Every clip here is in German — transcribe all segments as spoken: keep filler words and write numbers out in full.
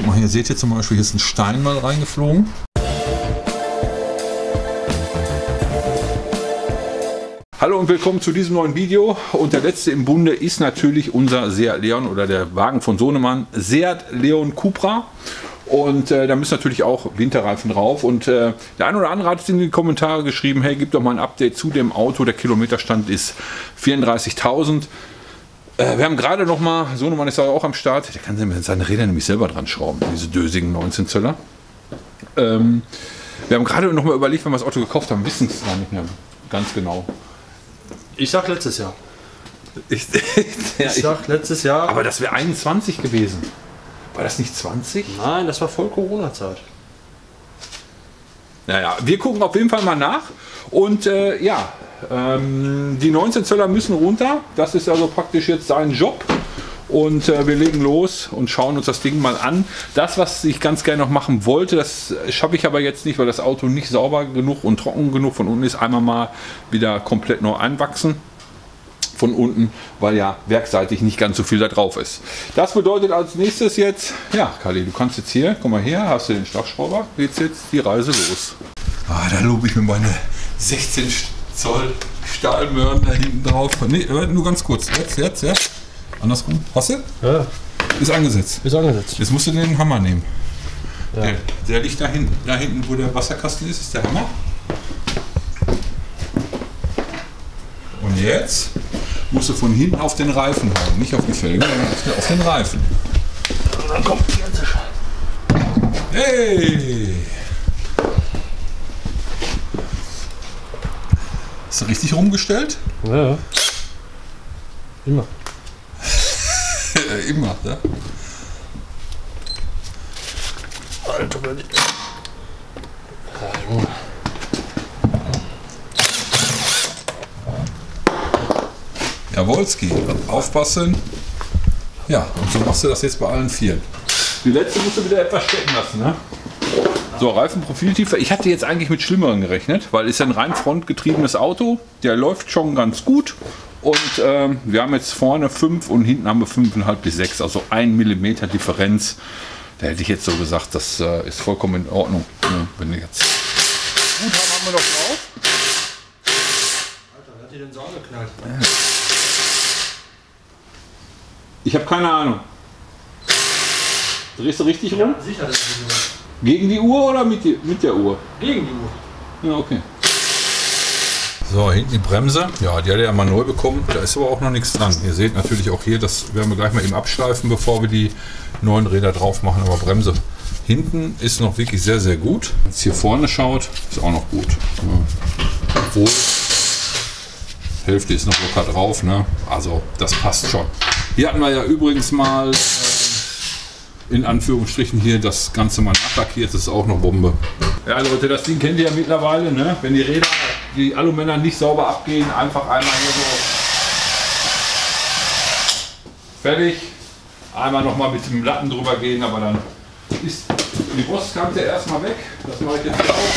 Guck mal, hier seht ihr zum Beispiel, hier ist ein Stein mal reingeflogen. Hallo und willkommen zu diesem neuen Video. Und der letzte im Bunde ist natürlich unser Seat Leon oder der Wagen von Sohnemann, Seat Leon Cupra. Und äh, da müssen natürlich auch Winterreifen drauf. Und äh, der eine oder andere hat in die Kommentare geschrieben, hey, gib doch mal ein Update zu dem Auto. Der Kilometerstand ist vierunddreißigtausend. Äh, wir haben gerade noch mal, Sohnemann ist auch am Start. Der kann seine Räder nämlich selber dran schrauben, diese dösigen neunzehn Zöller. Ähm, wir haben gerade noch mal überlegt, wenn wir das Auto gekauft haben, wissen es gar nicht mehr ganz genau. Ich sag letztes Jahr. Ich, ja, ich sag letztes Jahr. Aber das wäre einundzwanzig gewesen. War das nicht zwanzig? Nein, das war voll Corona-Zeit. Naja, wir gucken auf jeden Fall mal nach. Und äh, ja, ähm, die neunzehn Zöller müssen runter. Das ist also praktisch jetzt sein Job. Und äh, wir legen los und schauen uns das Ding mal an. Das, was ich ganz gerne noch machen wollte, das schaffe ich aber jetzt nicht, weil das Auto nicht sauber genug und trocken genug von unten ist. Einmal mal wieder komplett neu einwachsen von unten, weil ja werkseitig nicht ganz so viel da drauf ist. Das bedeutet als nächstes jetzt, ja, Kali, du kannst jetzt hier, komm mal her, hast du den Schlagschrauber, geht's jetzt die Reise los. Ah, da lobe ich mir meine sechzehn Zoll Stahlmöhren da hinten drauf. Nee, nur ganz kurz. Jetzt, jetzt, ja. Andersrum. Hast du? Ja. Ist angesetzt. Ist angesetzt. Jetzt musst du den Hammer nehmen. Ja. Der, der liegt da hinten. Da hinten, wo der Wasserkasten ist, ist der Hammer. Und jetzt musst du von hinten auf den Reifen hauen. Nicht auf die Felge, sondern auf den, auf den Reifen. Und dann kommt die ganze Scheiße. Hey! Ist er richtig rumgestellt? Ja. Immer. Immer, ja. Alter, Mann. Ja, Junge. Jawolski, aufpassen. Ja, und so machst du das jetzt bei allen Vieren. Die letzte musst du wieder etwas stecken lassen, ne? So, Reifenprofiltiefe. Ich hatte jetzt eigentlich mit Schlimmeren gerechnet, weil es ist ein rein frontgetriebenes Auto. Der läuft schon ganz gut. Und ähm, wir haben jetzt vorne fünf und hinten haben wir fünf Komma fünf bis sechs, also ein Millimeter Differenz. Da hätte ich jetzt so gesagt, das äh, ist vollkommen in Ordnung. Ja, wenn jetzt gut haben, haben wir noch drauf. Alter, wer hat die denn Sau geknallt? Ja. Ich habe keine Ahnung. Drehst du richtig rum? Ja, sicher, das ist die Uhr. Gegen die Uhr oder mit, die, mit der Uhr? Gegen die Uhr. Ja, okay. So, hinten die Bremse. Ja, die hat er ja mal neu bekommen. Da ist aber auch noch nichts dran. Ihr seht natürlich auch hier, das werden wir gleich mal eben abschleifen, bevor wir die neuen Räder drauf machen. Aber Bremse hinten ist noch wirklich sehr, sehr gut. Wenn es hier vorne schaut, ist auch noch gut. Ja. Obwohl, Hälfte ist noch locker drauf. Ne? Also, das passt schon. Hier hatten wir ja übrigens mal, äh, in Anführungsstrichen, hier das Ganze mal nachlackiert. Das ist auch noch Bombe. Ja, Leute, das Ding kennt ihr ja mittlerweile. Ne? Wenn die Räder, die Alumänner nicht sauber abgehen, einfach einmal hier so fertig. Einmal noch mal mit dem Latten drüber gehen, aber dann ist die Brustkante erstmal weg. Das mache ich jetzt auch.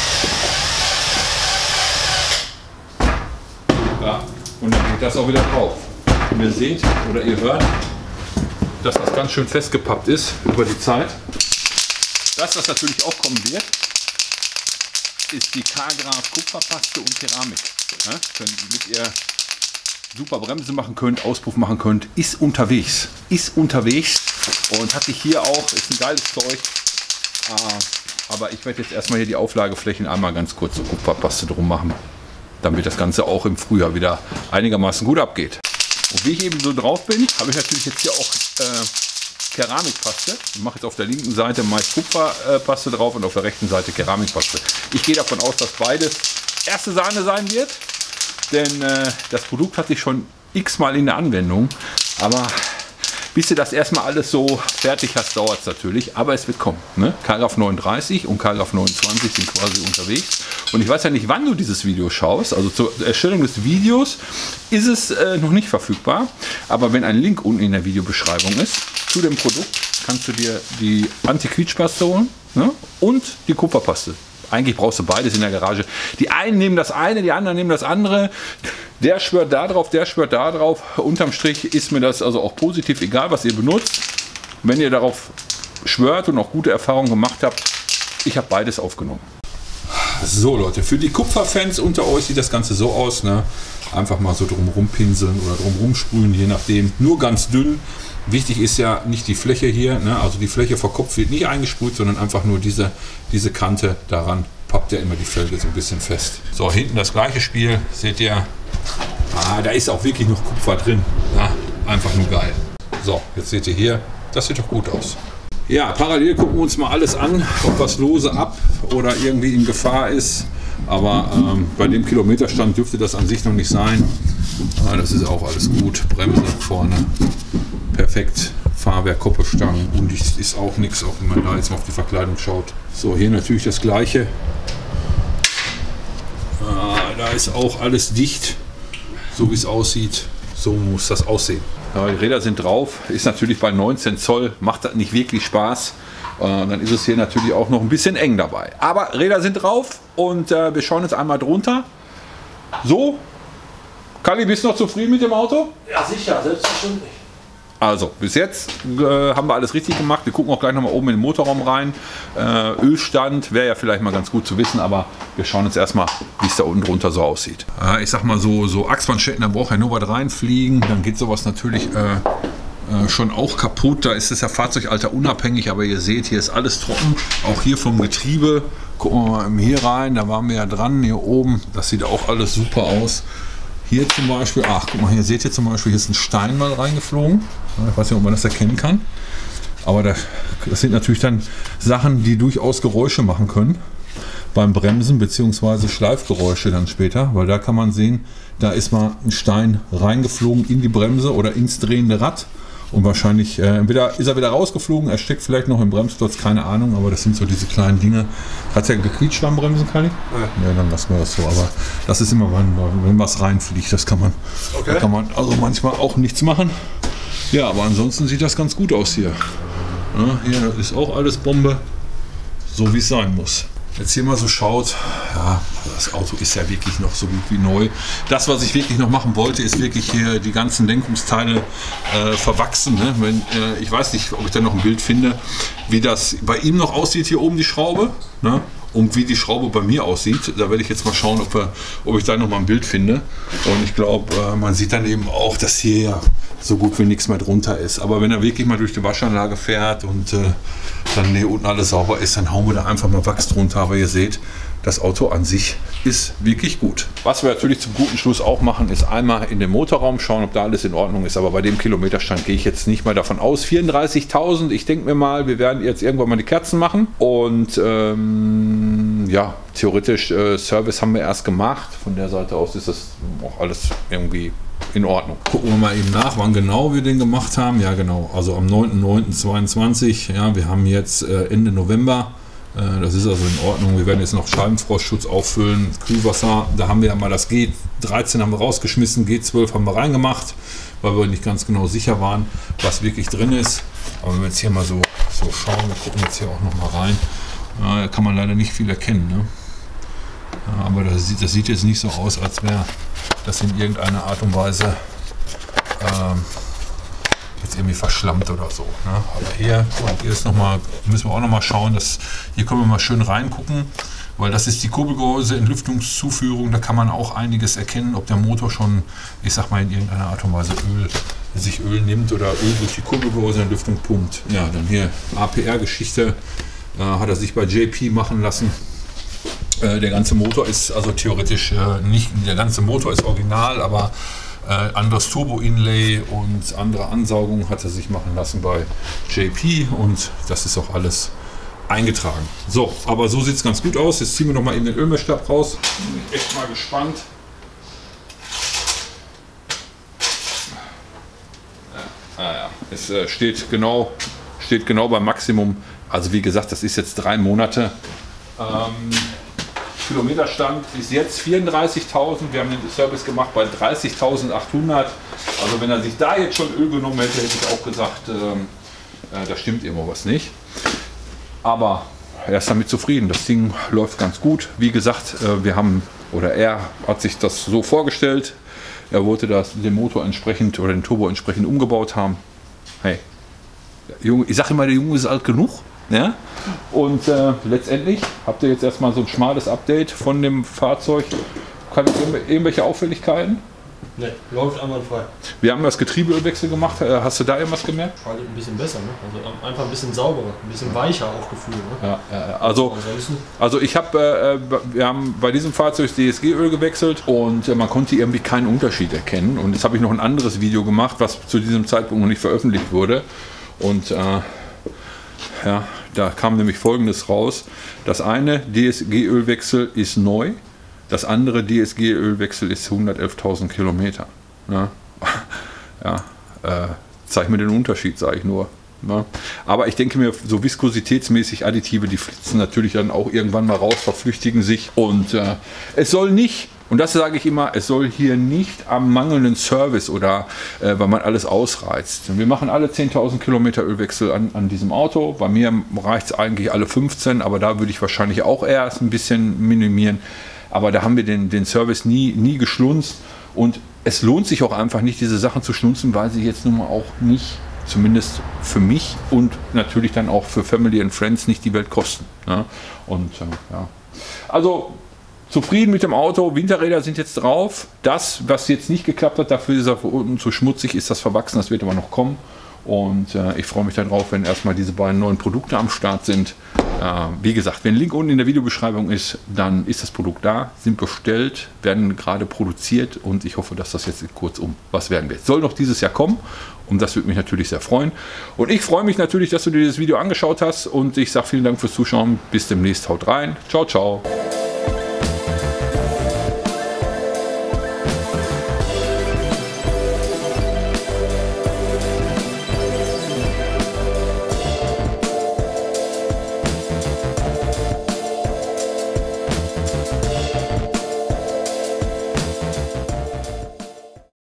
Ja, und dann geht das auch wieder drauf. Und ihr seht oder ihr hört, dass das ganz schön festgepappt ist über die Zeit. Das, was natürlich auch kommen wird, ist die K-Graf Kupferpaste und Keramik. Ja, damit ihr super Bremse machen könnt, Auspuff machen könnt, ist unterwegs. Ist unterwegs und hatte ich hier auch, ist ein geiles Zeug. Ah, aber ich werde jetzt erstmal hier die Auflageflächen einmal ganz kurz so Kupferpaste drum machen, damit das Ganze auch im Frühjahr wieder einigermaßen gut abgeht. Und wie ich eben so drauf bin, habe ich natürlich jetzt hier auch äh, Keramikpaste. Ich mache jetzt auf der linken Seite meist Kupferpaste drauf und auf der rechten Seite Keramikpaste. Ich gehe davon aus, dass beides erste Sahne sein wird, denn äh, das Produkt hatte ich schon x-mal in der Anwendung, aber bis du das erstmal alles so fertig hast, dauert es natürlich, aber es wird kommen. Ne? K Graf neununddreißig und K Graf neunundzwanzig sind quasi unterwegs. Und ich weiß ja nicht, wann du dieses Video schaust. Also zur Erstellung des Videos ist es äh, noch nicht verfügbar. Aber wenn ein Link unten in der Videobeschreibung ist zu dem Produkt, kannst du dir die Anti-Quietsch-Paste holen, ne? Und die Kupferpaste. Eigentlich brauchst du beides in der Garage. Die einen nehmen das eine, die anderen nehmen das andere. Der schwört da drauf, der schwört da drauf. Unterm Strich ist mir das also auch positiv egal, was ihr benutzt. Wenn ihr darauf schwört und auch gute Erfahrungen gemacht habt. Ich habe beides aufgenommen. So Leute, für die Kupferfans unter euch sieht das Ganze so aus, ne? Einfach mal so drumherum pinseln oder drumherum sprühen, je nachdem. Nur ganz dünn. Wichtig ist ja nicht die Fläche hier, ne? Also die Fläche vor Kopf wird nicht eingesprüht, sondern einfach nur diese, diese Kante daran. Pappt ja immer die Felge so ein bisschen fest. So, hinten das gleiche Spiel, seht ihr. Ah, da ist auch wirklich noch Kupfer drin. Ja, einfach nur geil. So, jetzt seht ihr hier, das sieht doch gut aus. Ja, parallel gucken wir uns mal alles an, ob was lose ab oder irgendwie in Gefahr ist. Aber ähm, bei dem Kilometerstand dürfte das an sich noch nicht sein. Ah, das ist auch alles gut. Bremse vorne, perfekt. Fahrwerk, Koppelstangen, undicht ist auch nichts, auch wenn man da jetzt mal auf die Verkleidung schaut. So, hier natürlich das gleiche. Ah, da ist auch alles dicht, so wie es aussieht. So muss das aussehen. Ja, die Räder sind drauf, ist natürlich bei neunzehn Zoll, macht das nicht wirklich Spaß. Äh, dann ist es hier natürlich auch noch ein bisschen eng dabei. Aber Räder sind drauf und äh, wir schauen jetzt einmal drunter. So, Kalli, bist du noch zufrieden mit dem Auto? Ja, sicher, selbstverständlich. Also, bis jetzt äh, haben wir alles richtig gemacht. Wir gucken auch gleich nochmal oben in den Motorraum rein. Äh, Ölstand wäre ja vielleicht mal ganz gut zu wissen, aber wir schauen jetzt erstmal, wie es da unten drunter so aussieht. Äh, ich sag mal so, so Achsbandstätten, da braucht ja nur was reinfliegen. Dann geht sowas natürlich äh, äh, schon auch kaputt. Da ist es ja Fahrzeugalter unabhängig, aber ihr seht, hier ist alles trocken. Auch hier vom Getriebe. Gucken wir mal hier rein, da waren wir ja dran, hier oben. Das sieht auch alles super aus. Hier zum Beispiel, ach guck mal, hier seht ihr zum Beispiel, hier ist ein Stein mal reingeflogen. Ich weiß nicht, ob man das erkennen kann. Aber das, das sind natürlich dann Sachen, die durchaus Geräusche machen können beim Bremsen, beziehungsweise Schleifgeräusche dann später. Weil da kann man sehen, da ist mal ein Stein reingeflogen in die Bremse oder ins drehende Rad. Und wahrscheinlich, äh, entweder ist er wieder rausgeflogen, er steckt vielleicht noch im Bremsklotz, keine Ahnung, aber das sind so diese kleinen Dinge. Hat es ja gequietscht beim Bremsen, Kalli? Ja. Ja, dann lassen wir das so. Aber das ist immer, wenn, wenn was reinfliegt, das kann man, okay. Da kann man also manchmal auch nichts machen. Ja, aber ansonsten sieht das ganz gut aus hier. Ja, hier ist auch alles Bombe, so wie es sein muss. Jetzt hier mal so schaut, ja, das Auto ist ja wirklich noch so gut wie neu. Das, was ich wirklich noch machen wollte, ist wirklich hier die ganzen Lenkungsteile äh, verwachsen. Ne? Wenn, äh, ich weiß nicht, ob ich da noch ein Bild finde, wie das bei ihm noch aussieht, hier oben die Schraube. Ne? Und wie die Schraube bei mir aussieht. Da werde ich jetzt mal schauen, ob, wir, ob ich da noch mal ein Bild finde. Und ich glaube, äh, man sieht dann eben auch, dass hier ja so gut wie nichts mehr drunter ist. Aber wenn er wirklich mal durch die Waschanlage fährt und äh, dann hier unten alles sauber ist, dann hauen wir da einfach mal Wachs drunter. Aber ihr seht, das Auto an sich ist wirklich gut. Was wir natürlich zum guten Schluss auch machen, ist einmal in den Motorraum schauen, ob da alles in Ordnung ist. Aber bei dem Kilometerstand gehe ich jetzt nicht mal davon aus. vierunddreißigtausend, ich denke mir mal, wir werden jetzt irgendwann mal die Kerzen machen. Und ähm, ja, theoretisch äh, Service haben wir erst gemacht. Von der Seite aus ist das auch alles irgendwie in Ordnung. Gucken wir mal eben nach, wann genau wir den gemacht haben. Ja genau, also am neunten neunten zweiundzwanzig. Ja, wir haben jetzt äh, Ende November. Das ist also in Ordnung. Wir werden jetzt noch Scheibenfrostschutz auffüllen, Kühlwasser. Da haben wir ja mal das G dreizehn haben wir rausgeschmissen, G zwölf haben wir reingemacht, weil wir nicht ganz genau sicher waren, was wirklich drin ist. Aber wenn wir jetzt hier mal so, so schauen, wir gucken jetzt hier auch noch mal rein, da kann man leider nicht viel erkennen. Ne? Aber das sieht, das sieht jetzt nicht so aus, als wäre das in irgendeiner Art und Weise ähm, jetzt irgendwie verschlammt oder so. Ne? Aber hier, hier ist noch mal, müssen wir auch noch mal schauen, dass hier können wir mal schön reingucken, weil das ist die Kurbelgehäuse Entlüftungszuführung. Da kann man auch einiges erkennen, ob der Motor schon, ich sag mal, in irgendeiner Art und Weise Öl, sich Öl nimmt oder Öl durch die Kurbelgehäuse Entlüftung pumpt. Ja, dann hier A P R-Geschichte äh, hat er sich bei J P machen lassen. Äh, der ganze Motor ist also theoretisch äh, nicht, der ganze Motor ist original, aber Äh, anderes Turbo-Inlay und andere Ansaugungen hat er sich machen lassen bei J P und das ist auch alles eingetragen. So, aber so sieht es ganz gut aus. Jetzt ziehen wir noch mal eben den Ölmessstab raus. Bin ich echt mal gespannt. Ja, ah ja. Es äh, steht genau, steht genau beim Maximum. Also wie gesagt, das ist jetzt drei Monate. Ähm, Kilometerstand ist jetzt vierunddreißigtausend. Wir haben den Service gemacht bei dreißigtausendachthundert. Also wenn er sich da jetzt schon Öl genommen hätte, hätte ich auch gesagt, ähm, äh, da stimmt immer was nicht. Aber er ist damit zufrieden. Das Ding läuft ganz gut. Wie gesagt, äh, wir haben, oder er hat sich das so vorgestellt. Er wollte das, den Motor entsprechend oder den Turbo entsprechend umgebaut haben. Hey, Junge, ich sage immer, der Junge ist alt genug. Ja? Und äh, letztendlich habt ihr jetzt erstmal so ein schmales Update von dem Fahrzeug. Kann ich irgendwelche Auffälligkeiten? Ne, läuft einwandfrei. Wir haben das Getriebeölwechsel gemacht. Hast du da irgendwas gemerkt? Schaltet ein bisschen besser, ne? Also einfach ein bisschen sauberer, ein bisschen weicher auch gefühlt. Ne? Ja, ja, also, also ich habe, äh, wir haben bei diesem Fahrzeug D S G-Öl gewechselt und äh, man konnte irgendwie keinen Unterschied erkennen. Und jetzt habe ich noch ein anderes Video gemacht, was zu diesem Zeitpunkt noch nicht veröffentlicht wurde. Und äh, ja, da kam nämlich Folgendes raus. Das eine D S G-Ölwechsel ist neu. Das andere D S G-Ölwechsel ist hundertelftausend Kilometer. Ja, ja äh, zeig mir den Unterschied, sage ich nur. Ja. Aber ich denke mir, so viskositätsmäßig Additive, die flitzen natürlich dann auch irgendwann mal raus, verflüchtigen sich. Und äh, es soll nicht, und das sage ich immer, es soll hier nicht am mangelnden Service oder äh, weil man alles ausreizt. Wir machen alle zehntausend Kilometer Ölwechsel an, an diesem Auto. Bei mir reicht es eigentlich alle fünfzehn, aber da würde ich wahrscheinlich auch erst ein bisschen minimieren. Aber da haben wir den, den Service nie, nie geschlunzt und es lohnt sich auch einfach nicht, diese Sachen zu schlunzen, weil sie jetzt nun mal auch nicht, zumindest für mich und natürlich dann auch für Family and Friends, nicht die Welt kosten. Ja? Und äh, ja, also zufrieden mit dem Auto, Winterräder sind jetzt drauf. Das, was jetzt nicht geklappt hat, dafür ist er unten zu schmutzig, ist das verwachsen, das wird aber noch kommen. Und äh, ich freue mich darauf, wenn erstmal diese beiden neuen Produkte am Start sind. Äh, wie gesagt, wenn ein Link unten in der Videobeschreibung ist, dann ist das Produkt da, sind bestellt, werden gerade produziert und ich hoffe, dass das jetzt kurzum was werden wird. Soll noch dieses Jahr kommen und das würde mich natürlich sehr freuen. Und ich freue mich natürlich, dass du dir das Video angeschaut hast und ich sage vielen Dank fürs Zuschauen. Bis demnächst, haut rein. Ciao, ciao.